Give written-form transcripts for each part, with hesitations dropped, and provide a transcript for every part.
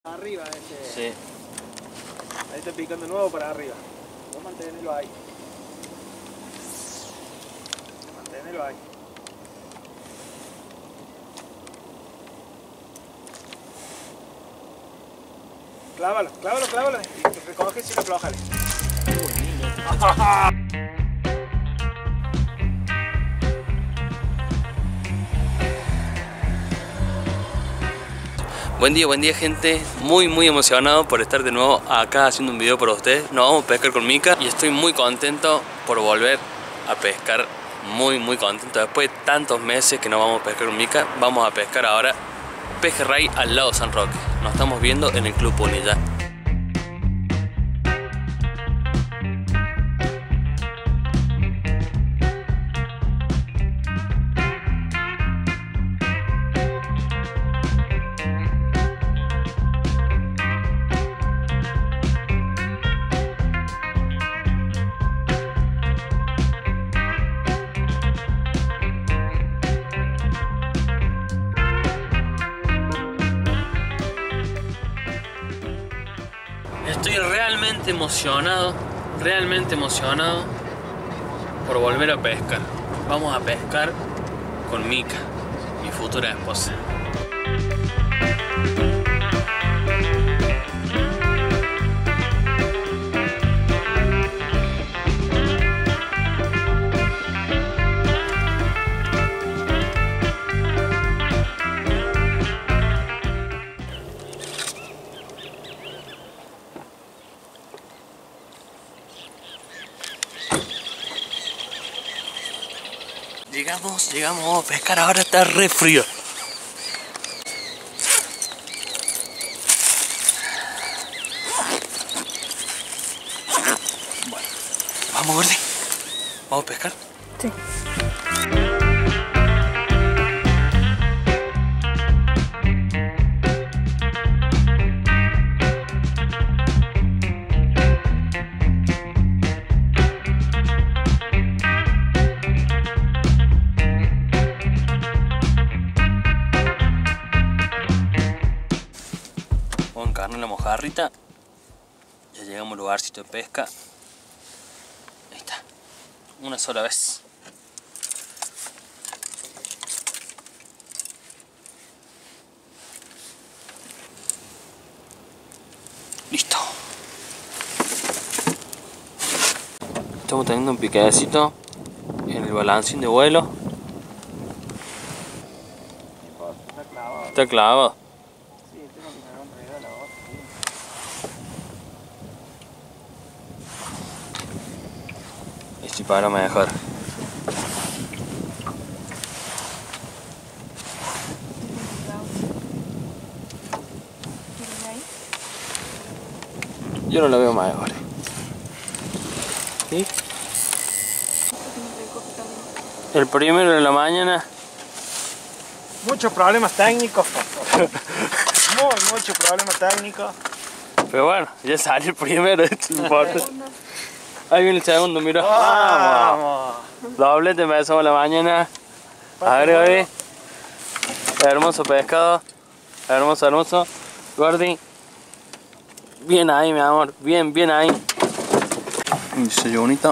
Arriba ese. Sí. Ahí está picando de nuevo para arriba. Vos mantenerlo ahí. Mantenerlo ahí. Clávalo, clávalo, clávalo. Y recoge y aflójale. Buen día gente, muy emocionado por estar de nuevo acá haciendo un video para ustedes. Nos vamos a pescar con Mika y estoy muy contento por volver a pescar, muy contento. Después de tantos meses que no vamos a pescar con Mika, vamos a pescar ahora pejerrey al lado de San Roque. Nos estamos viendo en el Club Punilla. Estoy realmente emocionado por volver a pescar. Vamos a pescar con Mika, mi futura esposa. Llegamos, vamos a pescar, ahora está re frío. Bueno, vamos, Gordi. ¿Vamos a pescar? Sí. En la mojarrita, ya llegamos al lugarcito de pesca. Ahí está, una sola vez. Listo. Estamos teniendo un picadecito en el balancín de vuelo. Está clavado. Y para mejor. Yo no lo veo mejor. ¿Sí? El primero de la mañana. Muchos problemas técnicos. Muchos problemas técnicos. Pero bueno, ya salió el primero, esto no importa. Ahí viene el segundo, mira. Vamos. Doblete, empezamos la mañana. Agregue. Hermoso pescado. Hermoso. Gordi. Bien ahí, mi amor. Bien ahí. Desayunito.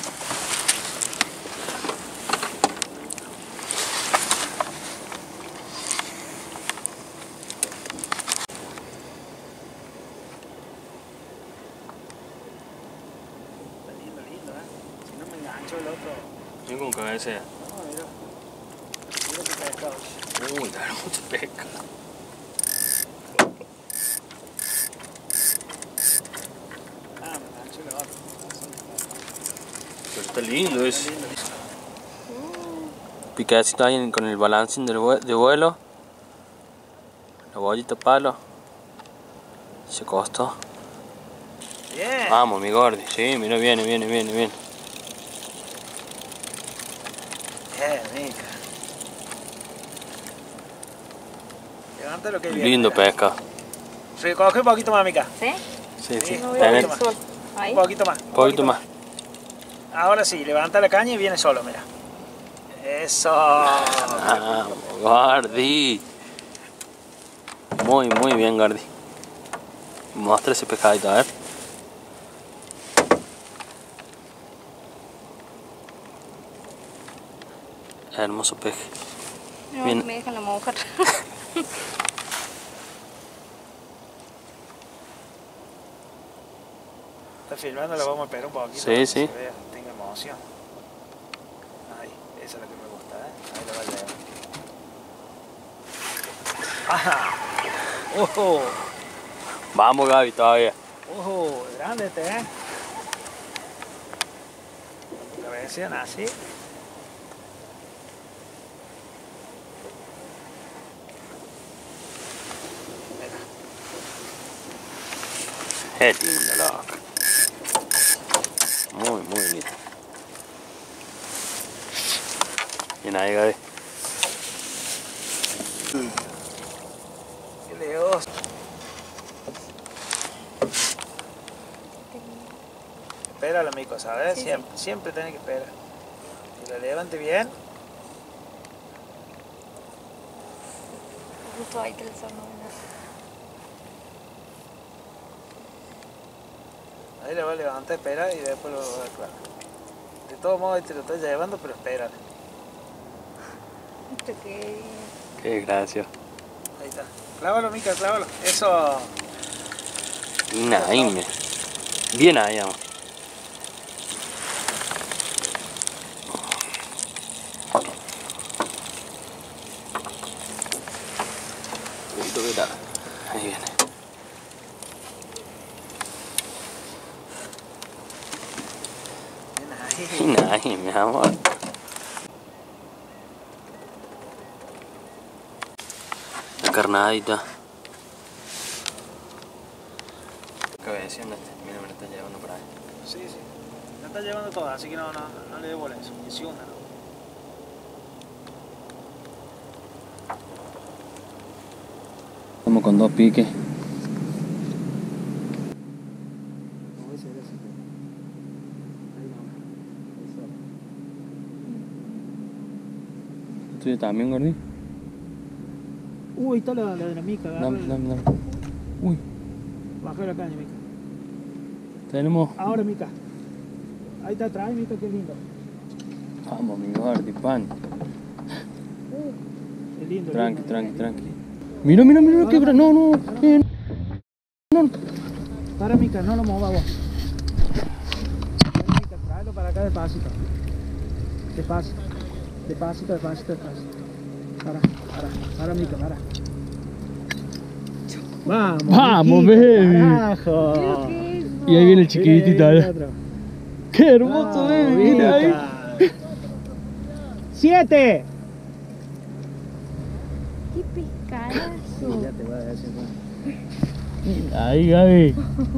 El otro. Yo con cabeza. No, mira qué pescado. Uy, claro, mucho pesca. Me enganchó el otro. Pero está lindo eso. Picadito ahí con el balancín de vuelo. La bollita palo. Se costó. Bien. Vamos, mi Gordi. Sí, mira, viene. Mica. Levanta lo que viene. Lindo pesca. Recoge un poquito más, Mica. ¿Sí? Sí. No veo Tenés el sol. Ahí. Un poquito más. un poquito más. Ahora sí, levanta la caña y viene solo, mira. Eso. Vamos, Gordi. Muy bien, Gordi. Muestra ese pescadito, a ver. Hermoso peje. No, Bien. me dejan la mojar. Está filmando, lo vamos a esperar un poquito. Sí, para que sí. se vea, tenga emoción. Ahí, esa es la que me gusta, ¿eh? Ahí lo va a llevar. ¡Ajá! ¡Ojo! Vamos, Gaby, todavía. ¡Ojo! Grande este, ¿eh? La versión así. Qué lindo, loco. Muy, muy lindo. Bien ahí, Gaby. ¡Qué leos! Espéralo, mico, ¿sabes? Sí, Siempre, siempre tenés que esperar. Que lo levante bien. Justo ahí que el sol no venga. Ahí lo va a levantar, espera y después lo va a clavar. De todos modos, ahí te lo estoy llevando, pero espérale. Esto que... Qué gracia. Ahí está. Clávalo, mica, clávalo. Eso. Naime. Bien ahí, amor. Ahí viene. Bien ahí. Ahí, mi amor. La carnadita. Cabeceando este. Mira, me lo está llevando por ahí. Sí, sí. La está llevando toda, así que no le dé bola a eso. Es una, ¿no? Estamos con dos piques. ¿Tuyo también, Gordi? Uy, está la de la mica. Dame. Uy, Baja la caña, mica. tenemos. Ahora, mica. Ahí está atrás, mica, qué lindo. Vamos, mi Gordi, pan. Qué lindo. Tranqui, lindo, tranqui, lindo, tranqui. lindo. Mira, quebra. No. No. Para, mica, no lo movas vos. Mica, tráelo para acá despacito. Despacito. Despacito. Para, mica, para. Vamos, Vamos, miquita, baby. Carajo. Y ahí viene el chiquitito. Mira, ¿eh? Qué hermoso, Vamos, baby. Mira ahí. mica. 7. ¡Qué pescadazo! Ya te voy a decir. Ahí, Gaby.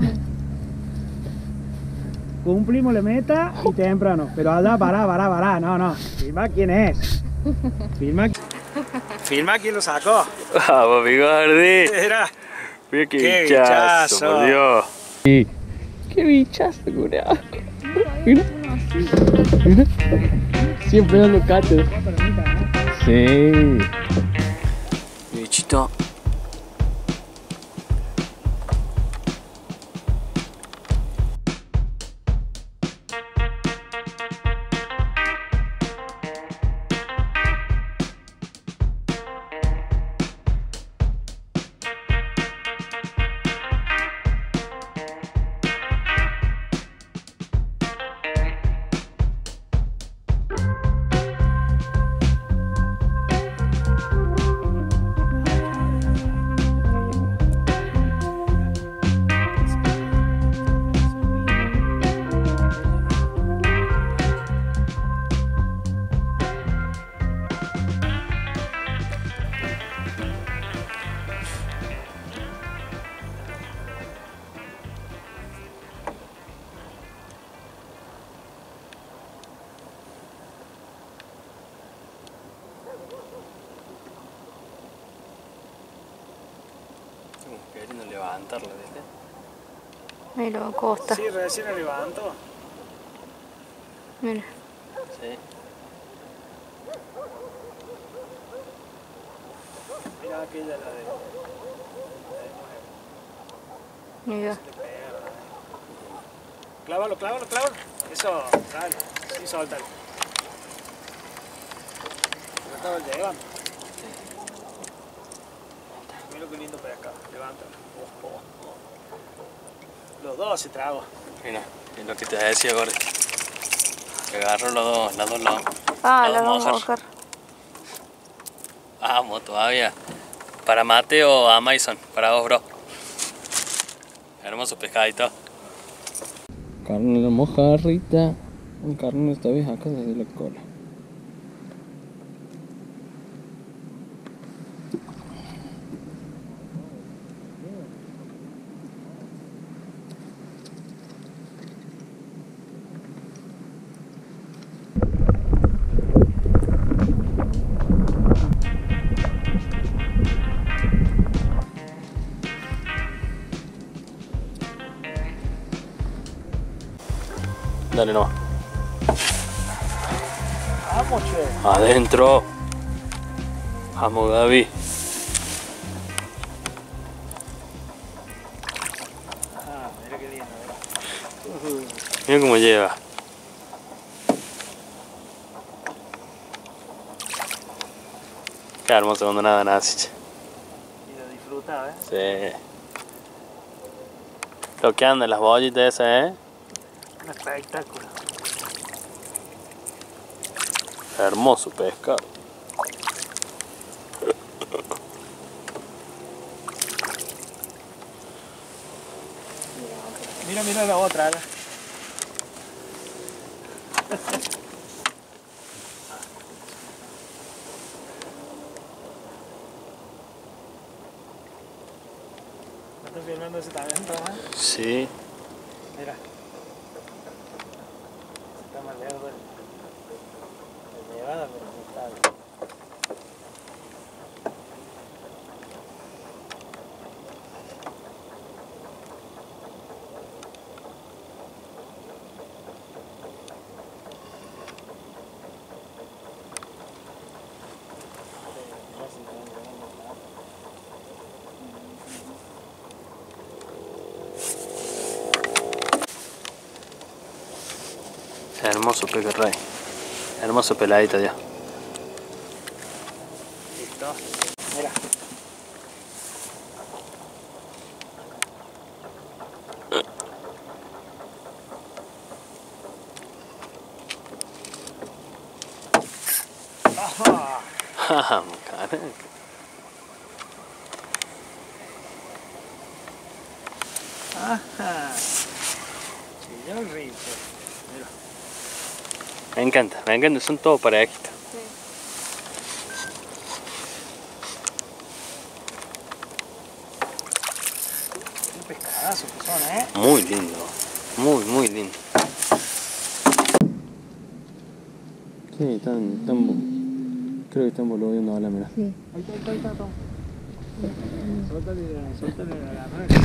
Cumplimos la meta y temprano. Pero allá, pará. No. Filma quién es. Filma quién lo sacó. Vamos, mi Gordi. Era. Mira Qué qué bichazo, bichazo. por Dios. Sí. Qué bichazo, curado. Mira. Siempre dando cátedra. Sí. Bichito. Queriendo levantarlo, ¿viste? Mira, Costa. Sí, recién lo levanto. Mira. Sí. Mira aquella la de Mira. Clávalo, clávalo, clávalo. Eso, dale. Sí, suéltalo. Lo estaba llevando. Mira qué lindo pescado. Levántalo. Los dos se tragó. Mira, es lo que te decía, Gordy. Que agarro las dos lados. Ah, Las la dos vamos a mojas. buscar. Vamos, todavía. Para Mateo a Mason, para vos, bro. Hermoso pescadito. Carne a la mojarrita. Un carne esta vez acá desde la cola. Dale nomás. Vamos, che. Adentro. Vamos, Gaby. Ah, mira qué lindo, mira. Mira cómo lleva. Qué hermoso cuando nada nace. Y lo disfruta, ¿eh? Sí. Lo que andan las bollitas esas, Un espectáculo. Hermoso pescado. Mira, mira la otra, ¿eh? ¿No estás filmando ese también, Tomás? Sí. Mira. Está más lejos de Nevada, pero no está bien. Hermoso pejerrey. Hermoso peladito ya. Listo. Mira. Ajá. Vamos, caraca. Ajá. Chillón rico. Mira. Me encanta, son todos parejitos. Un pescadazo que son, ¿eh? Muy lindo. Muy lindo. Sí, creo que están volviendo ahora, mira. Sí. Ahí está, toma. Suéltale la red.